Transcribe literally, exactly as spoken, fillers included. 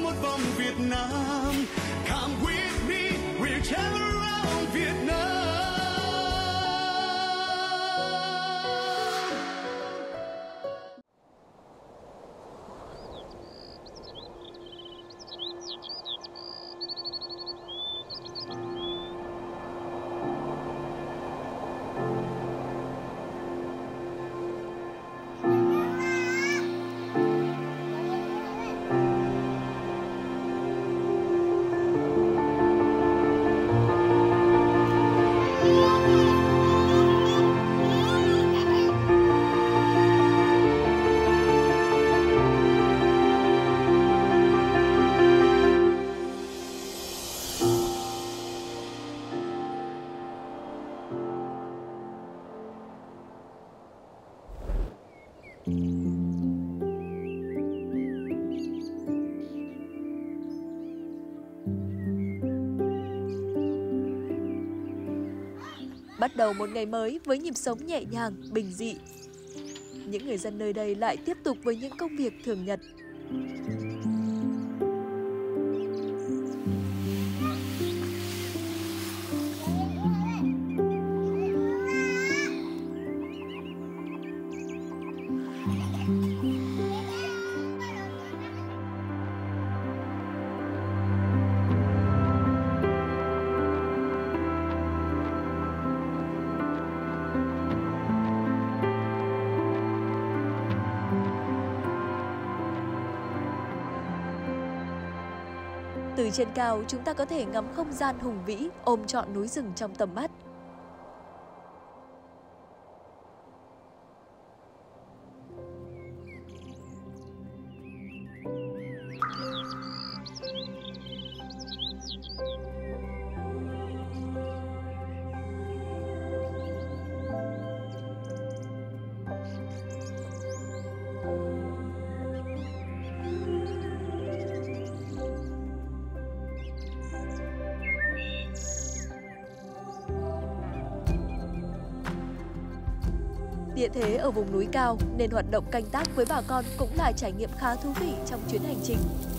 một vòng Việt Nam. Come with me, we'll travel around Vietnam. Bắt đầu một ngày mới với nhịp sống nhẹ nhàng, bình dị. Những người dân nơi đây lại tiếp tục với những công việc thường nhật. Từ trên cao, chúng ta có thể ngắm không gian hùng vĩ, ôm trọn núi rừng trong tầm mắt. Địa thế ở vùng núi cao nên hoạt động canh tác với bà con cũng là trải nghiệm khá thú vị trong chuyến hành trình.